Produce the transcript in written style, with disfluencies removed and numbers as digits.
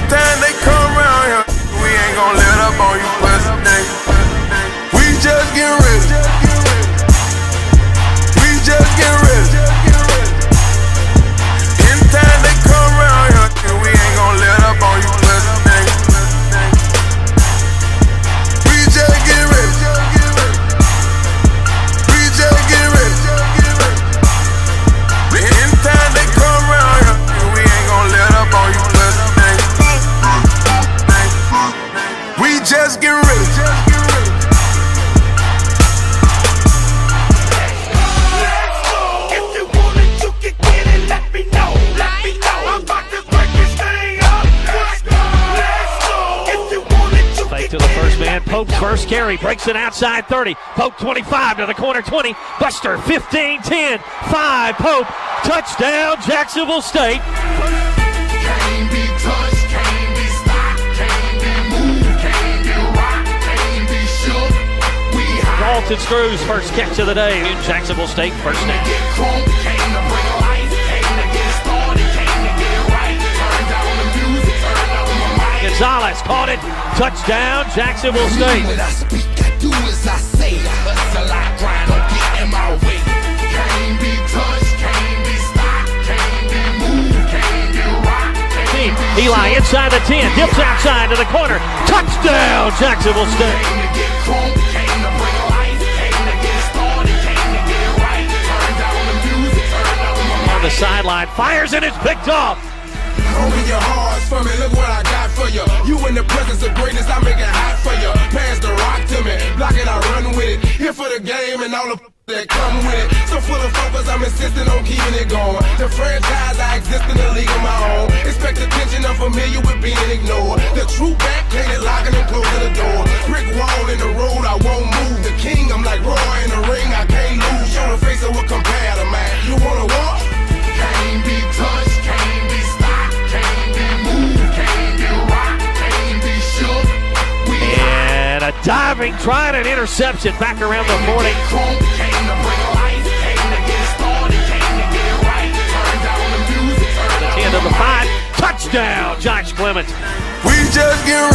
Anytime they come around here, we ain't gon' let up on you pussy niggas. We just get ready. We just get ready. Anytime they come around here, we ain't gon' let up on you pussy niggas. We just get ready. We just get ready. Anytime they come around here, we ain't gon' let up on you pussy niggas. We just get ready. To the first man, Pope's first carry, breaks it outside 30. Pope 25 to the corner 20. Buster 15, 10, 5. Pope, touchdown, Jacksonville State. Can't be touched, can't be stopped, can't be moved, can't be rocked, can't be shook. We high. Dalton Screws first catch of the day in Jacksonville State first down. Get crunk, came to bring life, came to get started, came to get right. Turn down the music, turn on the mic. Gonzalez caught it. Touchdown, Jacksonville State. When I speak, I do as I say. I hustle, I grind, don't get in my way. Can't be touched, can't be stopped, can't be moved, can't be rocked, can't be Eli inside the 10, dips outside to the corner. Touchdown, Jacksonville State. Came to get crunk, came to bring life, came to get started, came to get right. Turn down the music, turn on the mic. On the sideline, fires and it's picked off. Open your hearts for me, look what I got for you. You in the presence of greatness, I make it hot for you. Pass the rock to me, block it, I run with it. Here for the game and all the that come with it. So full of focus, I'm insisting on keeping it going. The franchise, I exist in a league of my own. Expect attention, I'm familiar with being ignored. The true back, clean it, locking and closing the door. Brick wall in the road, I won't move. The king, I'm like Roy in the ring, I can't lose. Show the face of what compare to man. You wanna walk? Can't be touched, can't be stopped. And a diving try and an interception back around the 40. The 10 to the 5. Touchdown, Josh Clements. We just get ready.